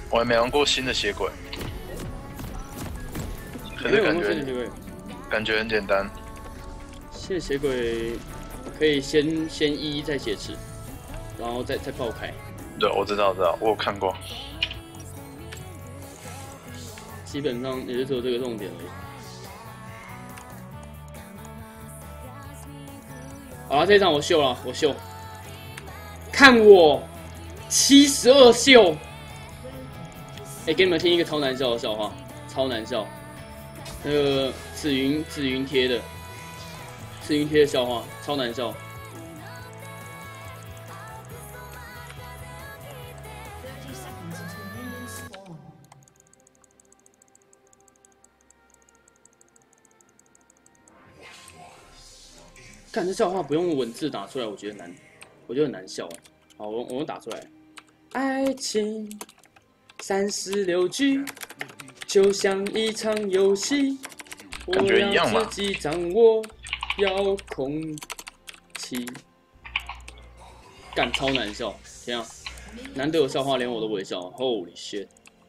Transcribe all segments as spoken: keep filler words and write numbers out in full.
我还没玩过新的血鬼，可是感觉感觉很简单。 新的血鬼可以先先一再血池，然后再再爆开。 对，我知道，我知道，我有看过。 基本上也就只有这个重点而已。好了，这一场我秀了，我秀，看我七十二秀。哎、欸，给你们听一个超难笑的笑话，超难笑。那个紫云紫云贴的，紫云贴的笑话，超难笑。看这笑话不用文字打出来，我觉得难，我觉得很难笑。好，我我用打出来。爱情三十六句，就像一场游戏，我要自己掌握遥控器。干超难笑，天啊！难得有笑话连我都不会笑 ，Holy shit！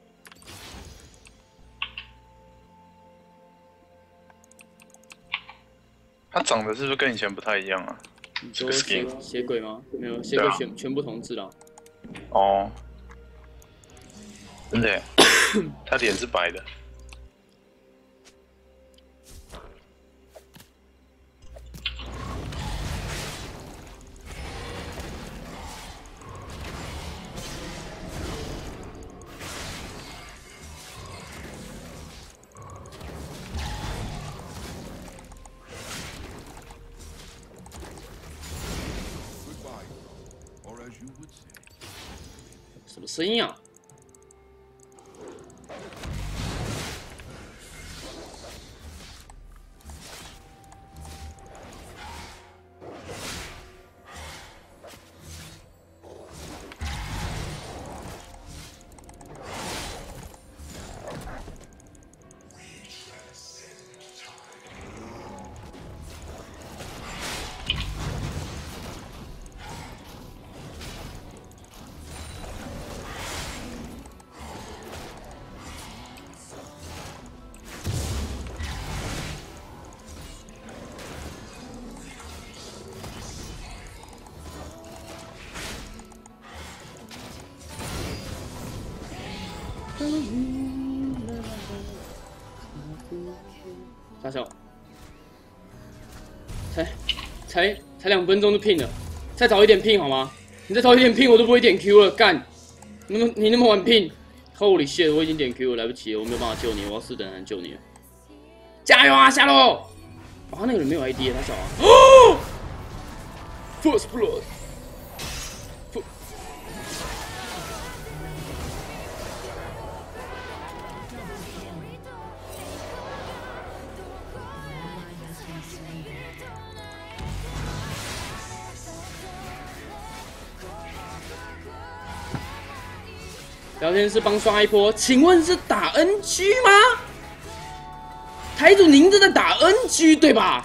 他长得是不是跟以前不太一样啊？ 你说血血鬼吗？没有，血鬼全、啊、全部同质了。 哦，真的耶，他脸是白的。 什么声音啊？大小，才才才两分钟就拼了，再早一点拼好吗？你再早一点拼，我都不会点 Q 了。干，你那么你那么晚拼 ，Holy shit！ 我已经点 Q 了，来不及了，我没有办法救你，我要四等人救你了。加油啊，下路！哦，他那个人没有 I D， 他小啊。哦 ，First Blood。聊天室帮刷一波，请问是打 N G 吗？台主您这在打 N G 对吧？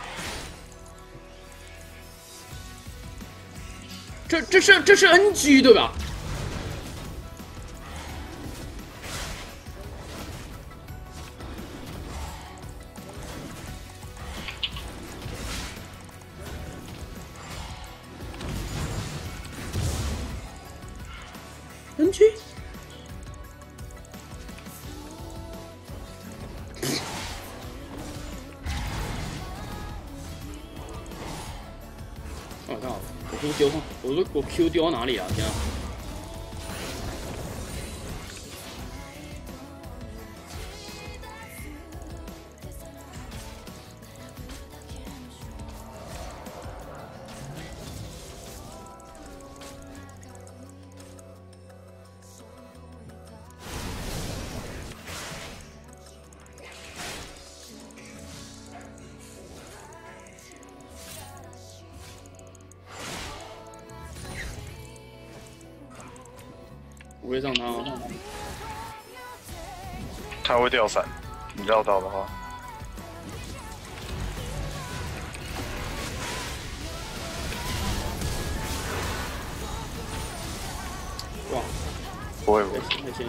这这是这是 N G 对吧？N G。我靠！我 Q 丢，我说我 Q 丢到哪里啊？天啊！我会上他吗？ 他会掉伞，你绕到的话。 哇！ 不会不会， 太现实。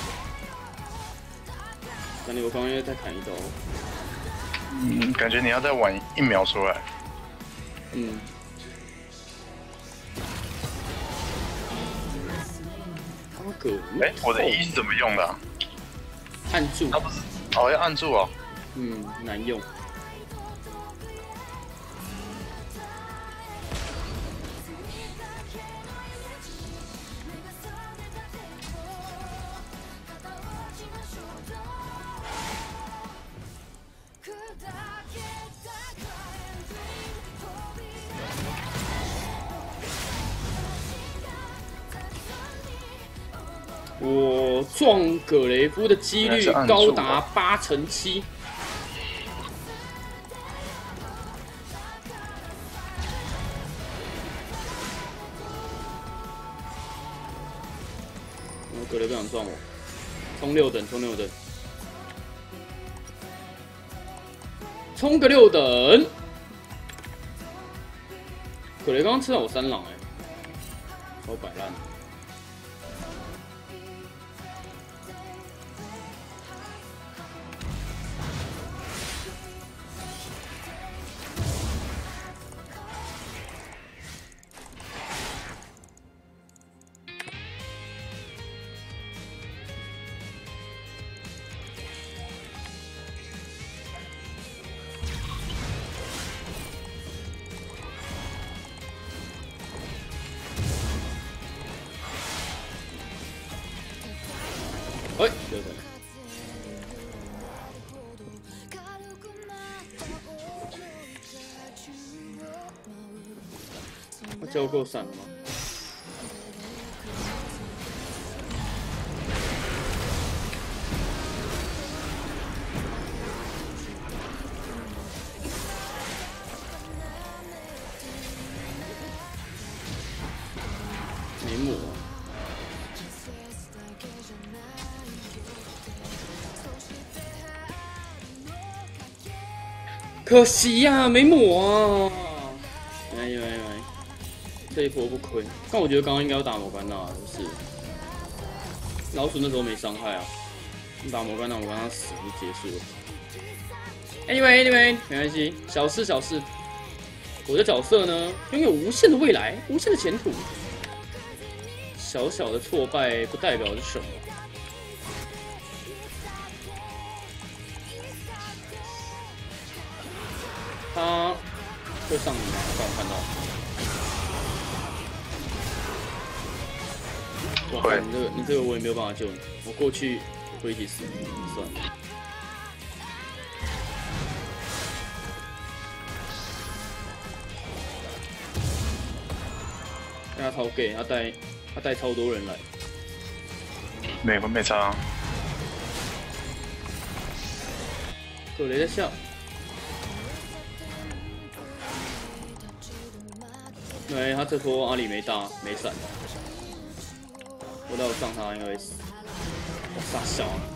感觉我刚刚又再砍一刀。 嗯，感觉你要再晚一秒出来。 嗯。阿哥， 哎、欸，我的 E 是怎么用的、啊？ 按住。 它不是哦，要按住哦。 嗯，难用。我撞葛雷夫的几率高达八成七。我葛雷不想撞我，冲六等，冲六等，冲个六等。葛雷刚刚吃到我三狼哎、欸，超摆烂。哎，对对。他交够闪了吗？没抹。可惜呀、啊，没抹啊！没没没，这一波不亏。但我觉得刚刚应该要打摩甘娜，就是老鼠那时候没伤害啊，打摩甘娜，摩甘娜死就结束了。Anyway Anyway， 没关系，小事小事。我的角色呢，拥有无限的未来，无限的前途。小小的挫败不代表是什么。他会上你吗？刚我看到。哇，你这个你这个我也没有办法救你，我过去会一起死，算了。他超 gay， 他带他带超多人来。 没没差、啊。 葛雷在笑。对，他这波阿里没大没闪，我待会上他应该会死。我傻笑啊！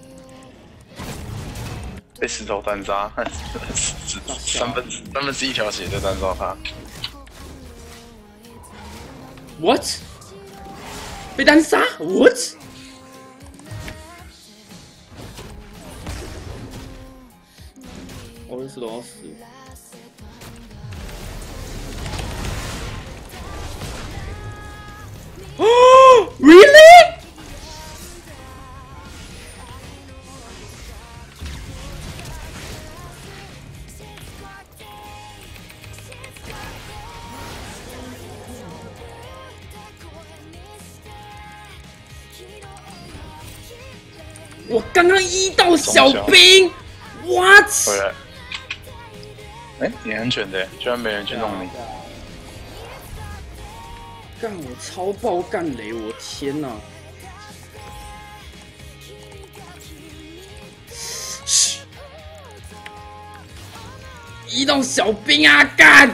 被石头单杀，三分三分之一条血就单杀他。 What？ 被单杀 ？What？ 我是石头要死。哦 ，Really？ 我刚刚一到小兵 ，What？ 回来。哎、欸，你安全的，居然没人去弄你。 干我超爆干雷！我天哪！嘘，一到小兵啊，干！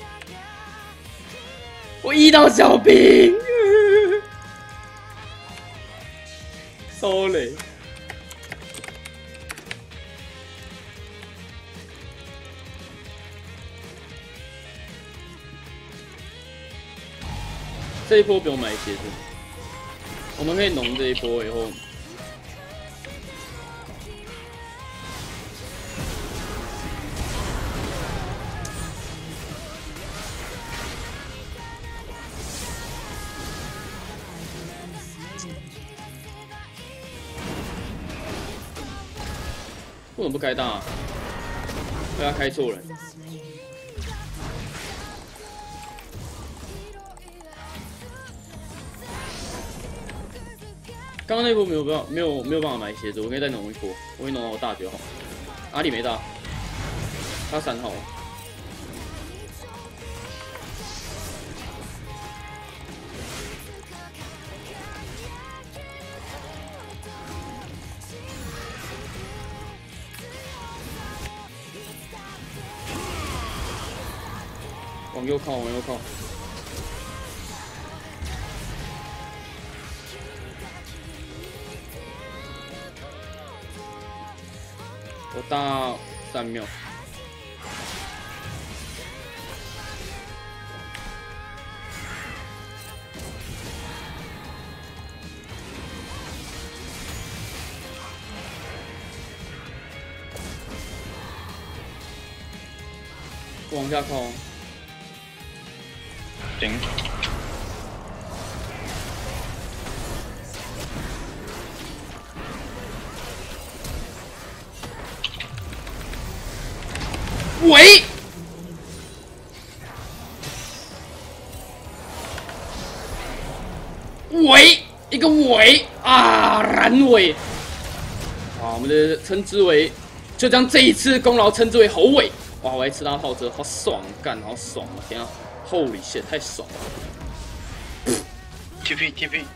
我一到小兵，超雷！这一波不用买鞋子。 我们可以农这一波以后。 为什么不开大、啊？被他开错了。刚刚那波没有办法，没有没有办法买鞋子，我可以再弄一波，我会弄到我大就好。阿里没大，他三号。往右靠，往右靠。我大三秒。往下靠。 行， 喂，喂，一个尾啊，燃尾。啊，我们的称之为，就将这一次功劳称之为猴尾。哇，我还吃他炮车，好爽，干，好爽啊！天啊！ Holy shit， 太爽了 ！T P T P。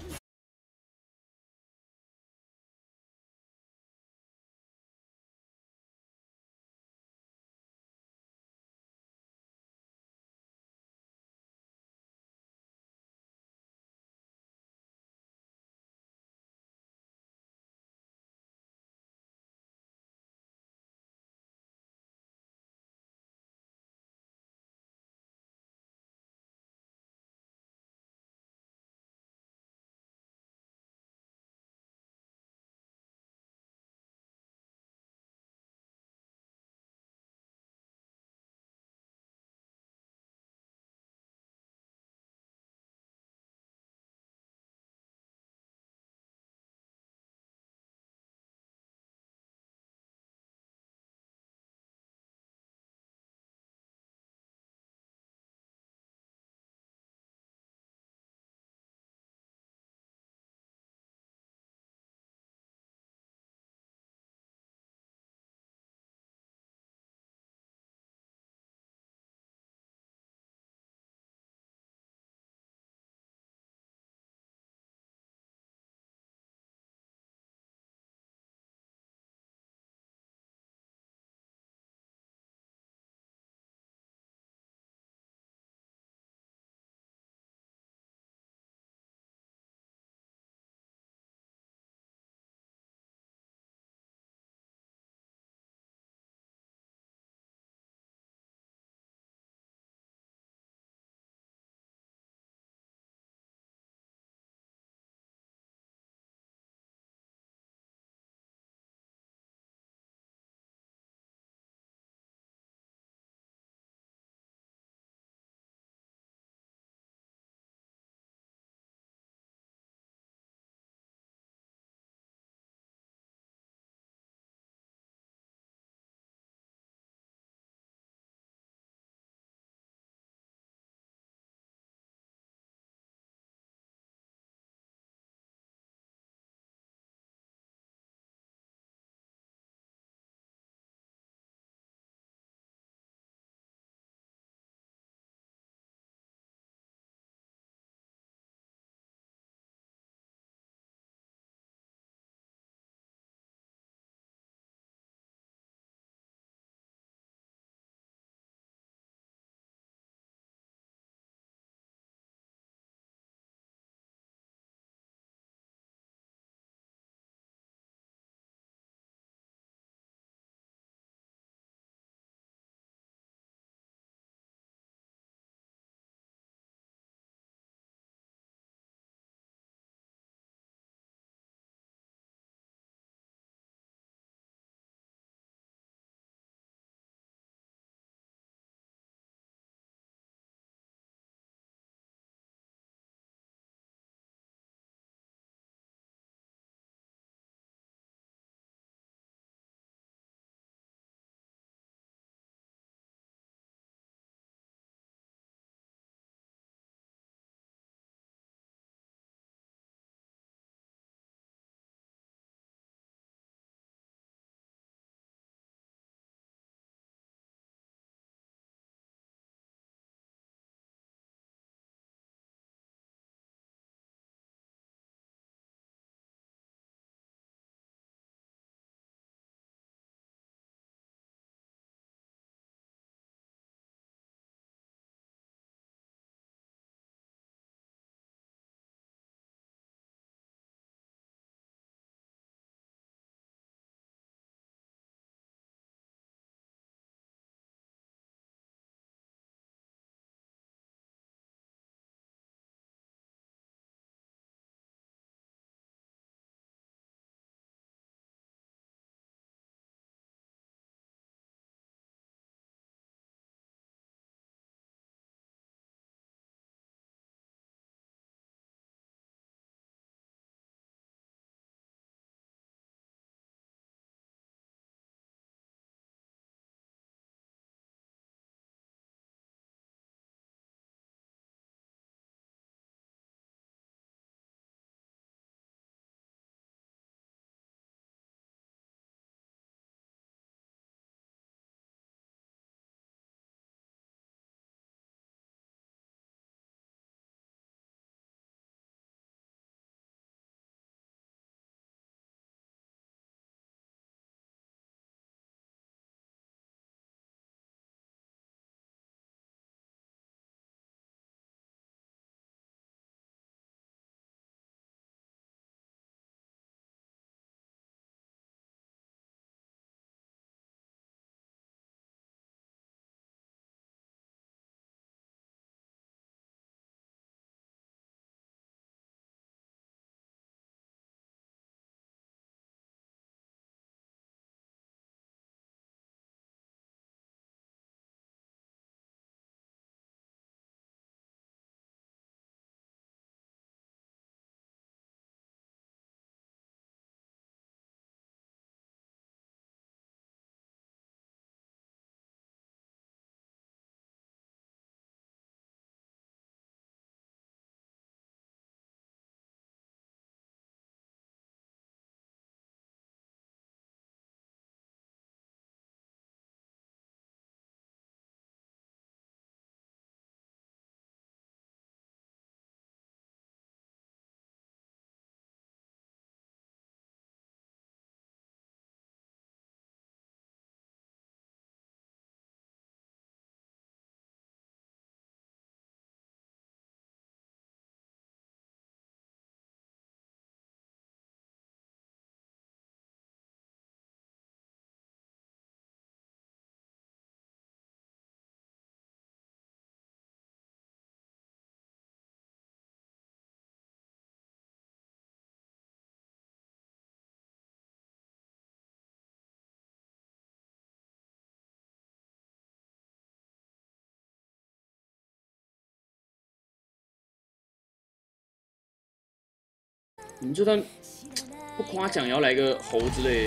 你们就算不夸奖，也要来个猴之类的。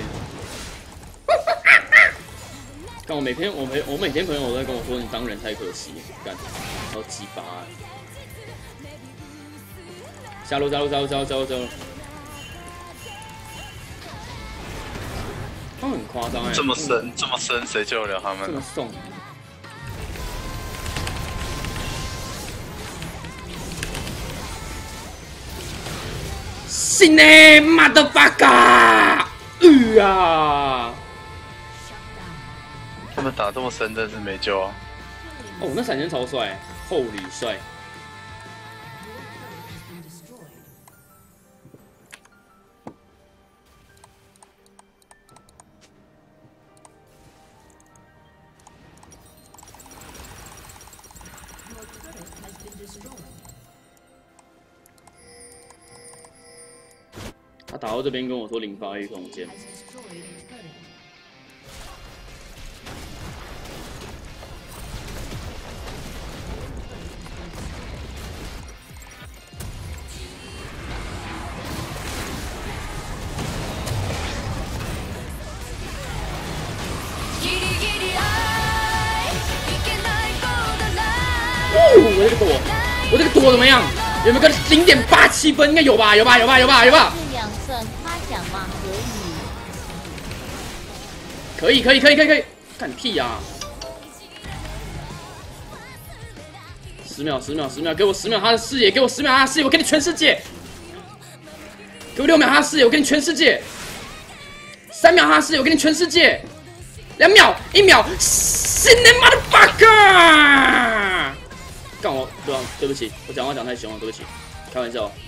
干我每天我每我每天朋友都在跟我说，你当人太可惜，干，超鸡巴。下路下路下路下路下路下路。他们很夸张哎， 这么深这么深，谁救得了他们？ 这么送。信呢，motherfucker！ 呃啊！ 他们打这么深，真是没救啊！ 哦，那闪现超帅，厚礼帅。他打到这边跟我说零发育空间。哦，我这个躲，我这个躲怎么样？有没有个零点八七分？应该有吧？有吧？有吧？有吧？有吧？ 是两算夸奖吗？ 可以，可以，可以，可以，可以，干屁呀、啊！十秒，十秒，十秒，给我十秒他的视野，给我十秒他的视野，我给你全世界！给我六秒他的视野，我给你全世界！三秒他的视野，我给你全世界！两秒，一秒，信你妈的 fucker！ 干我，对吧？对不起，我讲话讲太凶了，对不起，开玩笑。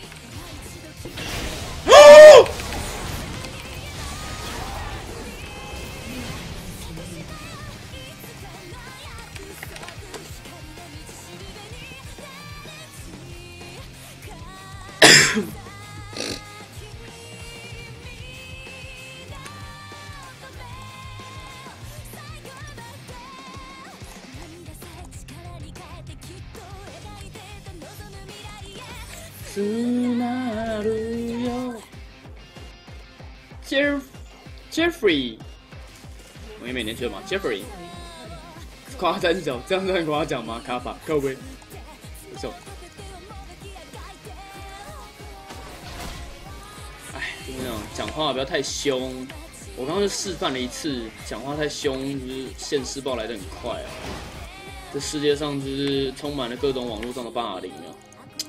哦！Jeff Jeffrey， 我也每年去嘛 ，Jeffrey， 夸赞小，这样算夸奖吗？卡法，靠背，不错。哎，就是那种讲话不要太凶。我刚刚就示范了一次，讲话太凶，就是现世报来的很快啊。这世界上就是充满了各种网络上的霸凌啊。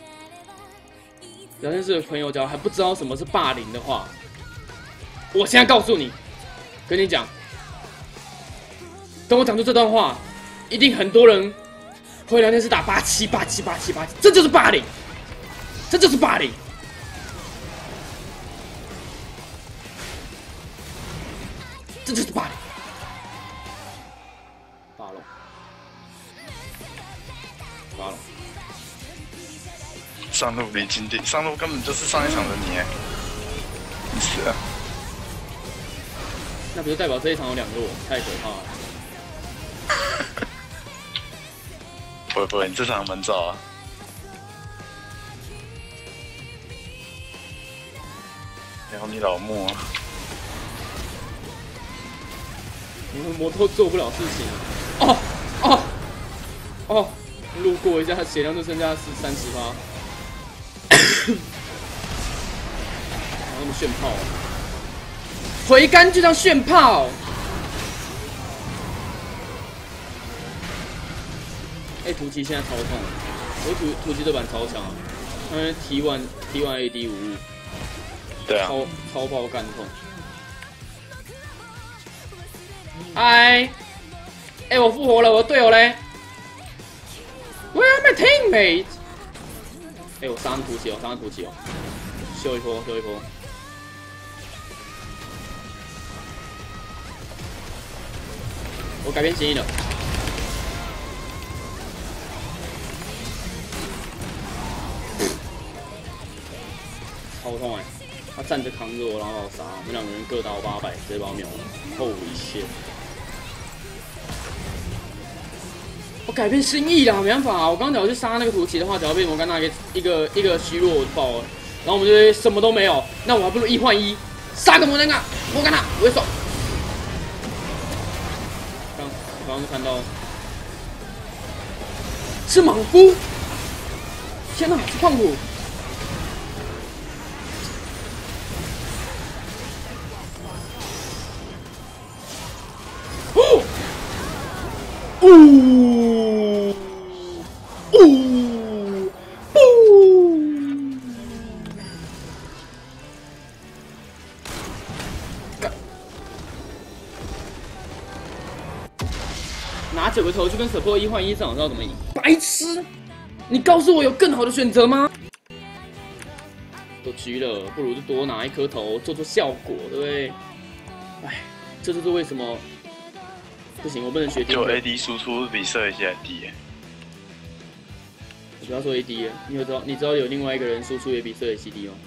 聊天室的朋友，假如还不知道什么是霸凌的话，我现在告诉你，跟你讲，等我讲出这段话，一定很多人会聊天室打八七八七八七八七，这就是霸凌，这就是霸凌。这就是霸凌，霸龙，霸龙。 上路离经典，上路根本就是上一场的你，你死了。 那不是代表这一场有两个我，太可怕了。 不会不会，你这场门照啊。然后你老莫、啊。 你们摩托做不了事情哦哦哦！路过一下，血量就剩下是三十趴。那么炫炮，回甘就像炫炮。哎、欸，图奇现在超痛，我图图奇这版超强，因为 T 一 T 一 A D 五五， 对啊， 超超爆干痛。嗨，哎，我复活了，我的队友嘞 ？Where are my teammates？ 哎、欸，我杀图奇哦，杀图奇哦，秀一波，秀一波。我改变心意了。超痛哎、欸！他站着扛着我，然后把我杀，我们两个人各打我八百，直接把我秒了。Holy shit！ 我改变心意啦，没办法、啊，我刚刚假如去杀那个图奇的话，假如被摩甘娜一个一个一个虚弱我就爆了。 然后我们这边什么都没有，那我还不如一换一，杀个摩登啊，摩干娜，我也爽。刚刚刚看到是莽夫，天哪，是胖虎。 哦，呜，呜，呜，拿九个头去跟 support 一换一，这场知道怎么赢？白痴！你告诉我有更好的选择吗？都狙了，不如就多拿一颗头做做效果，对不对？哎，这就是为什么。 不行，我不能学电。 就 A D 输出比射一些低耶。 你不要说 A D 了，你有知道你知道有另外一个人输出也比射野 C D 吗？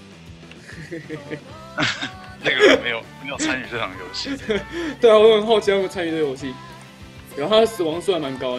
那个没有没有参与这场游戏。 对啊，我很好奇他们参与这个游戏，然后他的死亡数还蛮高的。